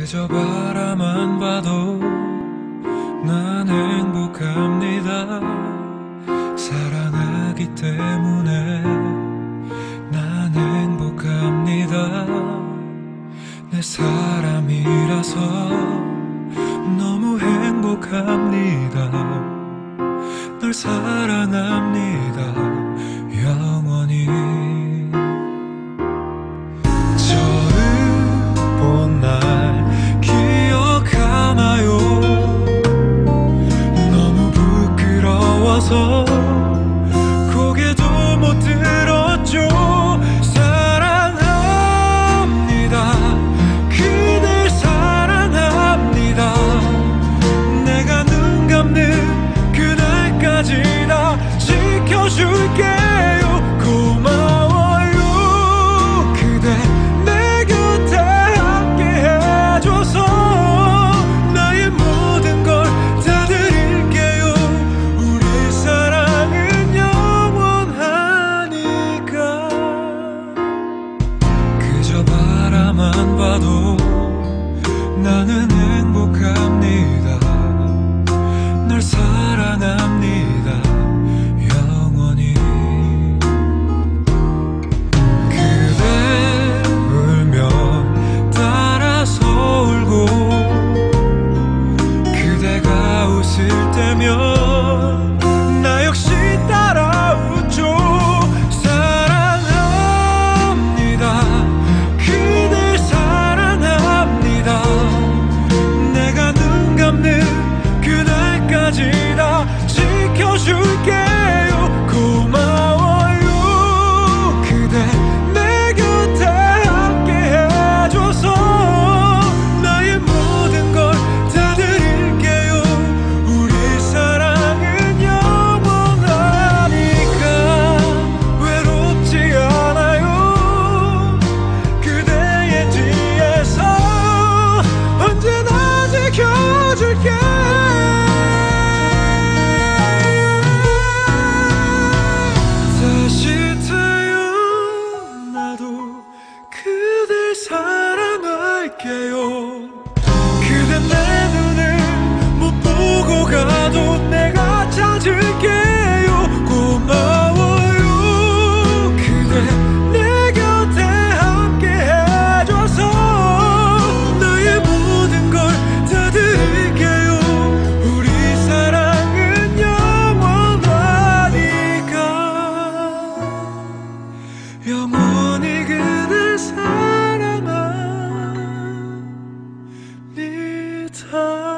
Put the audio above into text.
그저 바라만 봐도 난 행복합니다. 사랑하기 때문에 난 행복합니다. 내 사람이라서 너무 행복합니다. 널 사랑합니다. 영원히. 처음 본 날 기억하나요? 너무 부끄러워서 고개도 못 들었죠. 사랑합니다. 그댈 사랑합니다. 내가 눈 감는 그날까지 다 지켜줄게요. 고마워요. 그대 내 곁에 함께 해줘서 나의 모든 걸 다 드릴게요. 우리 사랑은 영원하니까. 그저 바라만 봐도 나는 행복합니다. 널 사랑합니다. 영원히. 그대 울면 따라서 울고 그대가 웃을 때면 나 역시 따라 웃죠. 사랑합니다. 그댈 사랑합니다. 내가 눈 감는 그날까지 다 지켜줄게요. 고마워요. 그대 내 곁에 함께 해줘서 나의 모든 걸 다 드릴게요. 우리 사랑은 영원하니까. 외롭지 않아요. 그대의 뒤에서 언제나 지켜줄게. 다시 태어나도 그댈 사랑할게요. 그대 내 눈을 못 보고 가도 내가 찾을게요. 고마워요. 그대 내 곁에 함께 해줘서 나의 모든 걸 다 드릴게요. 우리 사랑은 영원하니까. 영원히 그댈 사랑합니다.